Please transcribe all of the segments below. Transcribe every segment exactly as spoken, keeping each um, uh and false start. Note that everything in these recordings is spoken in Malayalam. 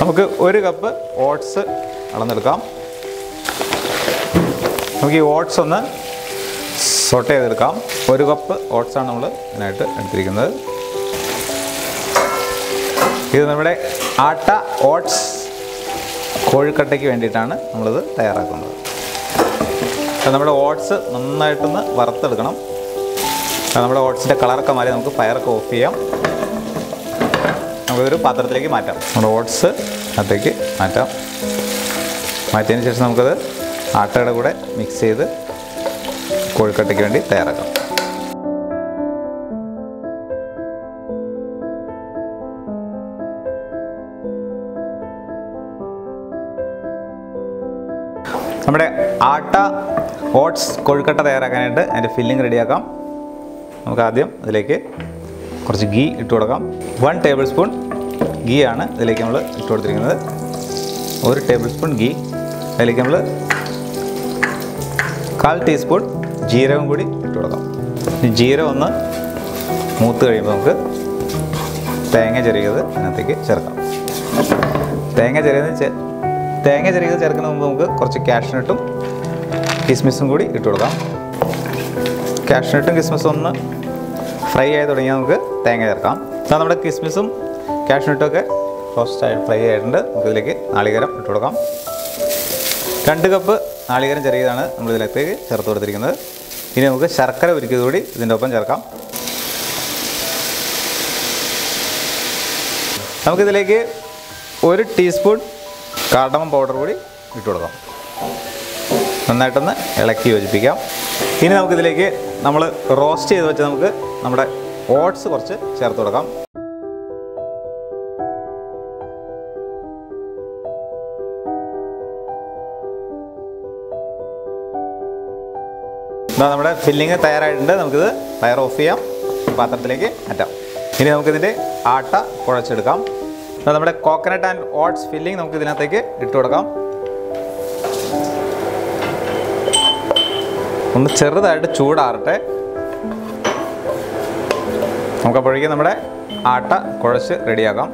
നമുക്ക് ഒരു കപ്പ് ഓട്സ് അളന്നെടുക്കാം. നമുക്ക് ഈ ഓട്സ് ഒന്ന് സോട്ട് ചെയ്തെടുക്കാം. ഒരു കപ്പ് ഓട്സാണ് നമ്മൾ ഇതിനായിട്ട് എടുത്തിരിക്കുന്നത്. ഇത് നമ്മുടെ ആട്ട ഓട്സ് കോഴിക്കട്ടയ്ക്ക് വേണ്ടിയിട്ടാണ് നമ്മളിത് തയ്യാറാക്കുന്നത്. അപ്പോൾ നമ്മുടെ ഓട്സ് നന്നായിട്ടൊന്ന് വറുത്തെടുക്കണം. നമ്മുടെ ഓട്സിൻ്റെ കളറൊക്കെ മാറി നമുക്ക് ഫയറൊക്കെ ഓഫ് ചെയ്യാം. നമുക്കൊരു പാത്രത്തിലേക്ക് മാറ്റാം. നമ്മുടെ ഓട്സ് അകത്തേക്ക് മാറ്റാം. മാറ്റിയതിന് ശേഷം നമുക്കത് ആട്ടയുടെ കൂടെ മിക്സ് ചെയ്ത് കോഴിക്കട്ടയ്ക്ക് വേണ്ടി തയ്യാറാക്കാം. നമ്മുടെ ആട്ട ഓട്സ് കൊഴുക്കട്ട തയ്യാറാക്കാനായിട്ട് അതിൻ്റെ ഫില്ലിംഗ് റെഡിയാക്കാം. നമുക്ക് ആദ്യം ഇതിലേക്ക് കുറച്ച് ഗീ ഇട്ട് കൊടുക്കാം. വൺ ടേബിൾ സ്പൂൺ ഗീ ആണ് ഇതിലേക്ക് നമ്മൾ ഇട്ട് കൊടുത്തിരിക്കുന്നത്. ഒരു ടേബിൾ സ്പൂൺ ഗീ അതിലേക്ക് നമ്മൾ കാൽ ടീസ്പൂൺ ജീരകം കൂടി ഇട്ട് കൊടുക്കാം. ഈ ജീരകം ഒന്ന് മൂത്ത് കഴിയുമ്പോൾ നമുക്ക് തേങ്ങ ചെറിയത് അതിനകത്തേക്ക് ചേർക്കാം. തേങ്ങ ചെറിയത് തേങ്ങ ചെറിയത് ചേർക്കുന്ന മുമ്പ് നമുക്ക് കുറച്ച് കാഷ്നട്ടും കിസ്മിസും കൂടി ഇട്ട് കൊടുക്കാം. കാഷ്നട്ടും കിസ്മിസും ഒന്ന് ഫ്രൈ ആയി തുടങ്ങിയാൽ നമുക്ക് തേങ്ങ ചേർക്കാം. എന്നാൽ നമ്മുടെ കിസ്മിസും കാഷ്നട്ടും ഒക്കെ റോസ്റ്റായി ഫ്രൈ ആയിട്ടുണ്ട്. നമുക്കിതിലേക്ക് നാളികേരം ഇട്ട് കൊടുക്കാം. രണ്ട് കപ്പ് നാളികേരം ചെറിയതാണ് നമ്മൾ ഇതിനകത്തേക്ക് ചേർത്ത് കൊടുത്തിരിക്കുന്നത്. ഇനി നമുക്ക് ശർക്കര ഉരുക്കിയത് കൂടി ഇതിൻ്റെ ഒപ്പം ചേർക്കാം. നമുക്കിതിലേക്ക് ഒരു ടീസ്പൂൺ കാർഡമം പൗഡർ കൂടി ഇട്ട് കൊടുക്കാം. നന്നായിട്ടൊന്ന് ഇളക്കി യോജിപ്പിക്കാം. ഇനി നമുക്കിതിലേക്ക് നമ്മൾ റോസ്റ്റ് ചെയ്ത് വെച്ച് നമുക്ക് നമ്മുടെ ഓട്സ് കുറച്ച് ചേർത്ത് കൊടുക്കാം. ഇതാ നമ്മുടെ ഫില്ലിങ് തയ്യാറായിട്ടുണ്ട്. നമുക്കിത് ഫയർ ഓഫ് ചെയ്യാം, പാത്രത്തിലേക്ക് മാറ്റാം. ഇനി നമുക്കിതിൻ്റെ ആട്ട കുഴച്ചെടുക്കാം. നമ്മുടെ കോക്കനട്ട് ആൻഡ് ഓട്സ് ഫില്ലിംഗ് നമുക്ക് ഇതിനകത്തേക്ക് ഇട്ട് കൊടുക്കാം. ഒന്ന് ചെറുതായിട്ട് ചൂടാറട്ടെ. നമുക്കപ്പോഴേക്കും നമ്മുടെ ആട്ട കുഴച്ച് റെഡിയാക്കാം.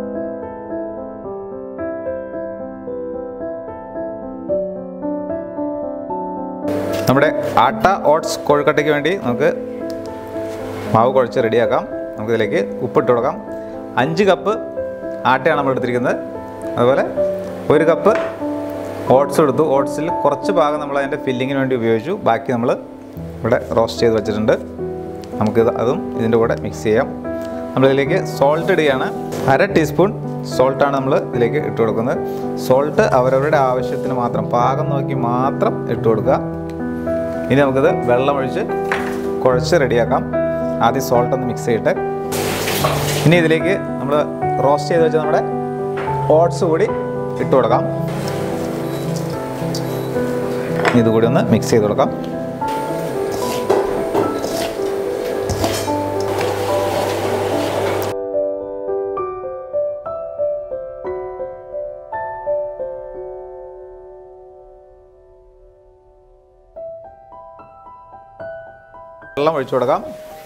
നമ്മുടെ ആട്ട ഓട്സ് കോഴിക്കട്ടയ്ക്ക് വേണ്ടി നമുക്ക് മാവ് കുഴച്ച് റെഡിയാക്കാം. നമുക്കിതിലേക്ക് ഉപ്പിട്ട് കൊടുക്കാം. അഞ്ച് കപ്പ് ആട്ടയാണ് നമ്മൾ എടുത്തിരിക്കുന്നത്. അതുപോലെ ഒരു കപ്പ് ഓട്സ് എടുത്തു. ഓട്സിൽ കുറച്ച് ഭാഗം നമ്മൾ അതിൻ്റെ ഫില്ലിങ്ങിന് വേണ്ടി ഉപയോഗിച്ചു. ബാക്കി നമ്മൾ ഇവിടെ റോസ്റ്റ് ചെയ്ത് വെച്ചിട്ടുണ്ട്. നമുക്കിത് അതും ഇതിൻ്റെ കൂടെ മിക്സ് ചെയ്യാം. നമ്മളിതിലേക്ക് സോൾട്ട് ഇടുകയാണ്. അര ടീസ്പൂൺ സോൾട്ടാണ് നമ്മൾ ഇതിലേക്ക് ഇട്ട് കൊടുക്കുന്നത്. സോൾട്ട് അവരവരുടെ ആവശ്യത്തിന് മാത്രം, പാകം നോക്കി മാത്രം ഇട്ട് കൊടുക്കുക. ഇനി നമുക്കിത് വെള്ളമൊഴിച്ച് കുഴച്ച് റെഡിയാക്കാം. ആദ്യം സോൾട്ട് ഒന്ന് മിക്സ് ചെയ്തിട്ട് ഇനി ഇതിലേക്ക് നമ്മൾ റോസ്റ്റ് ചെയ്ത് വെച്ച് നമ്മുടെ ഓട്സ് കൂടി ഇട്ട് കൊടുക്കാം. ഇതുകൂടി ഒന്ന് മിക്സ് ചെയ്ത് കൊടുക്കാം. വെള്ളം ഒഴിച്ചു കൊടുക്കാം.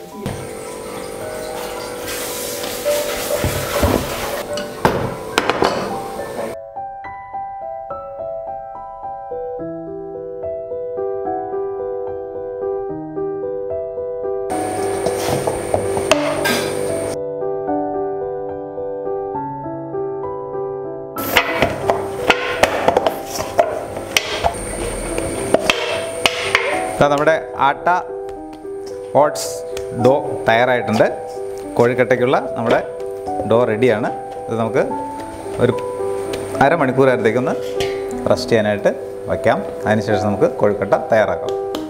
നമ്മുടെ ആട്ട ഓട്സ് ഡോ തയ്യാറായിട്ടുണ്ട്. കോഴിക്കട്ടയ്ക്കുള്ള നമ്മുടെ ഡോ റെഡിയാണ്. ഇത് നമുക്ക് ഒരു അരമണിക്കൂർ നേരത്തേക്കൊന്ന് റെസ്റ്റ് ചെയ്യാനായിട്ട് വയ്ക്കാം. അതിനുശേഷം നമുക്ക് കോഴിക്കട്ട തയ്യാറാക്കാം.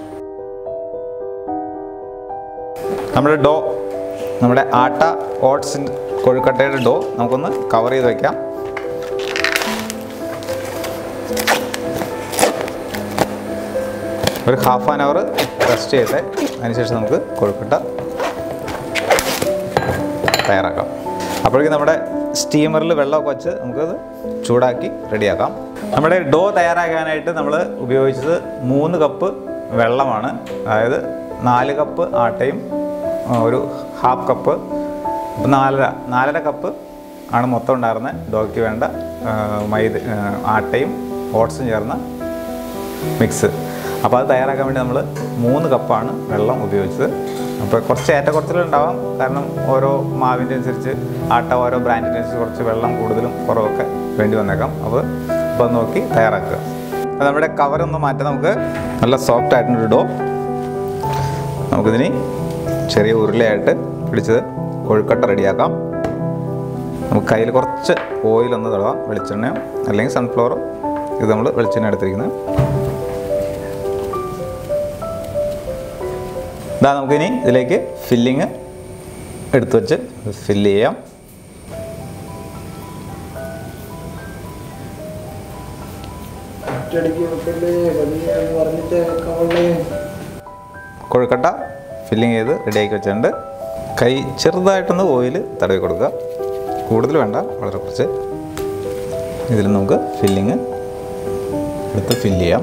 നമ്മുടെ ഡോ, നമ്മുടെ ആട്ട ഓട്സ് കോഴിക്കട്ടയുടെ ഡോ നമുക്കൊന്ന് കവർ ചെയ്ത് വയ്ക്കാം. ഒരു ഹാഫ് ആൻ അവർ റെസ്റ്റ് ചെയ്തിട്ട് അതിനുശേഷം നമുക്ക് കോഴിക്കട്ട തയ്യാറാക്കാം. അപ്പോഴേക്കും നമ്മുടെ സ്റ്റീമറിൽ വെള്ളമൊക്കെ വെച്ച് നമുക്കത് ചൂടാക്കി റെഡിയാക്കാം. നമ്മുടെ ഡോ തയ്യാറാക്കാനായിട്ട് നമ്മൾ ഉപയോഗിച്ചത് മൂന്ന് കപ്പ് വെള്ളമാണ്. അതായത് നാല് കപ്പ് ആട്ടയും ഒരു ഹാഫ് കപ്പ് നാലര നാലര കപ്പ് ആണ് മൊത്തം ഉണ്ടായിരുന്നത്. ഡോയ്ക്ക് വേണ്ട മൈദ ആട്ടയും ഓട്സും ചേർന്ന മിക്സ്. അപ്പോൾ അത് തയ്യാറാക്കാൻ വേണ്ടി നമ്മൾ മൂന്ന് കപ്പാണ് വെള്ളം ഉപയോഗിച്ചത്. അപ്പോൾ കുറച്ച് ഏറ്റക്കുറച്ചിലുണ്ടാവാം, കാരണം ഓരോ മാവിൻ്റെ അനുസരിച്ച് ആട്ട ഓരോ ബ്രാൻഡിൻ്റെ അനുസരിച്ച് കുറച്ച് വെള്ളം കൂടുതലും കുറവൊക്കെ വേണ്ടി വന്നേക്കാം. അപ്പോൾ അപ്പോൾ നോക്കി തയ്യാറാക്കുക. അപ്പോൾ നമ്മുടെ കവറൊന്ന് മാറ്റാം. നമുക്ക് നല്ല സോഫ്റ്റ് ആയിട്ടൊരു ഡോ. നമുക്കിതിന് ചെറിയ ഉരുളയായിട്ട് പിടിച്ചത് കൊഴുക്കട്ട റെഡിയാക്കാം. നമുക്ക് കയ്യിൽ കുറച്ച് ഓയിലൊന്ന് തടവാം, വെളിച്ചെണ്ണയോ അല്ലെങ്കിൽ സൺഫ്ലവറോ. ഇത് നമ്മൾ വെളിച്ചെണ്ണ എടുത്തിരിക്കുന്നത്. ഇതാ നമുക്കിനി ഇതിലേക്ക് ഫില്ലിങ് എടുത്തു വെച്ച് ഫില്ല് ചെയ്യാം. കൊഴുക്കട്ട ഫില്ലിങ് ചെയ്ത് റെഡിയാക്കി വെച്ചിട്ടുണ്ട്. കൈ ചെറുതായിട്ടൊന്ന് ഓയിൽ തടവി കൊടുക്കുക, കൂടുതൽ വേണ്ട, വളരെ കുറച്ച്. ഇതിൽ നമുക്ക് ഫില്ലിങ് എടുത്ത് ഫില്ല് ചെയ്യാം.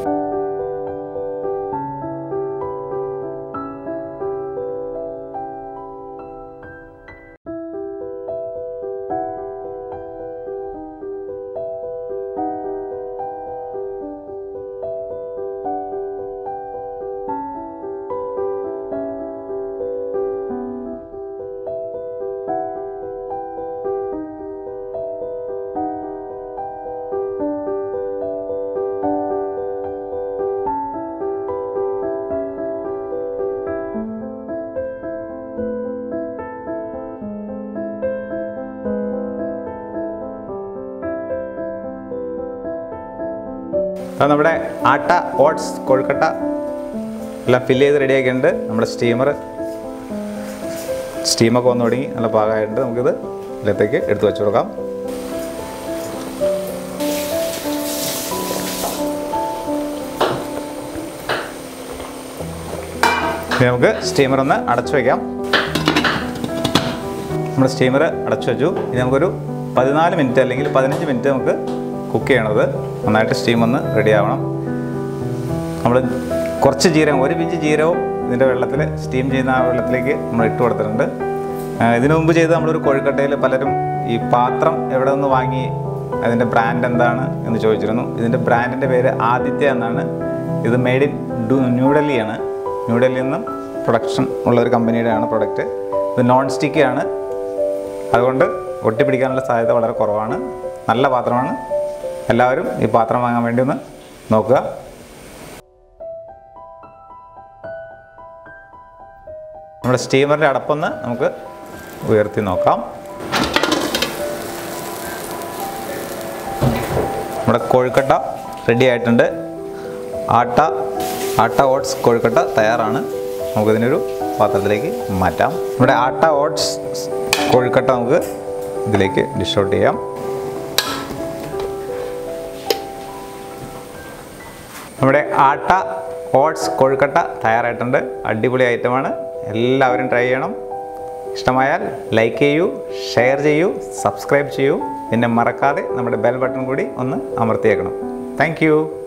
അപ്പോൾ നമ്മുടെ ആട്ട ഓട്സ് കൊഴുക്കട്ട എല്ലാം ഫില്ല് ചെയ്ത് റെഡിയാക്കിയിട്ടുണ്ട്. നമ്മുടെ സ്റ്റീമർ സ്റ്റീമൊക്കെ വന്നു തുടങ്ങി, നല്ല പാകമായിട്ടുണ്ട്. നമുക്കിത് ഇതിലേക്ക് എടുത്തു വെച്ച് കൊടുക്കാം. ഇനി നമുക്ക് സ്റ്റീമർ ഒന്ന് അടച്ചു വയ്ക്കാം. നമ്മുടെ സ്റ്റീമർ അടച്ചു വെച്ചു. ഇനി നമുക്കൊരു പതിനാല് മിനിറ്റ് അല്ലെങ്കിൽ പതിനഞ്ച് മിനിറ്റ് നമുക്ക് കുക്ക് ചെയ്യണത്. നന്നായിട്ട് സ്റ്റീം ഒന്ന് റെഡി ആവണം. നമ്മൾ കുറച്ച് ജീരകം, ഒരു പിഞ്ച് ജീരകവും ഇതിൻ്റെ വെള്ളത്തിൽ സ്റ്റീം ചെയ്യുന്ന ആ വെള്ളത്തിലേക്ക് നമ്മൾ ഇട്ട് കൊടുത്തിട്ടുണ്ട്. ഇതിനു മുമ്പ് ചെയ്ത് നമ്മളൊരു കൊഴുക്കട്ടയിൽ പലരും ഈ പാത്രം എവിടെ നിന്ന് വാങ്ങി, അതിൻ്റെ ബ്രാൻഡ് എന്താണ് എന്ന് ചോദിച്ചിരുന്നു. ഇതിൻ്റെ ബ്രാൻഡിൻ്റെ പേര് ആദിത്യ എന്നാണ്. ഇത് മെയ്ഡ് ഇൻ ന്യൂഡൽഹിയാണ്. ന്യൂഡൽഹിയിൽ നിന്നും പ്രൊഡക്ഷൻ ഉള്ളൊരു കമ്പനിയുടെയാണ് പ്രൊഡക്റ്റ്. ഇത് നോൺ സ്റ്റിക്കാണ്, അതുകൊണ്ട് ഒട്ടിപ്പിടിക്കാനുള്ള സാധ്യത വളരെ കുറവാണ്. നല്ല പാത്രമാണ്. എല്ലാവരും ഈ പാത്രം വാങ്ങാൻ വേണ്ടി ഒന്ന് നോക്കുക. നമ്മുടെ സ്റ്റീമറിൻ്റെ അടപ്പൊന്ന് നമുക്ക് ഉയർത്തി നോക്കാം. നമ്മുടെ കൊഴുക്കട്ട റെഡി ആയിട്ടുണ്ട്. ആട്ട ആട്ട ഓട്സ് കൊഴുക്കട്ട തയ്യാറാണ്. നമുക്കിതിനൊരു പാത്രത്തിലേക്ക് മാറ്റാം. നമ്മുടെ ആട്ട ഓട്സ് കൊഴുക്കട്ട നമുക്ക് ഇതിലേക്ക് ഡിഷ് ഔട്ട് ചെയ്യാം. നമ്മുടെ ആട്ട ഓട്സ് കൊഴുക്കട്ട തയ്യാറായിട്ടുണ്ട്. അടിപൊളി ഐറ്റമാണ്. എല്ലാവരും ട്രൈ ചെയ്യണം. ഇഷ്ടമായാൽ ലൈക്ക് ചെയ്യൂ, ഷെയർ ചെയ്യൂ, സബ്സ്ക്രൈബ് ചെയ്യൂ. പിന്നെ മറക്കാതെ നമ്മുടെ ബെൽ ബട്ടൺ കൂടി ഒന്ന് അമർത്തിയേക്കണം. Thank you.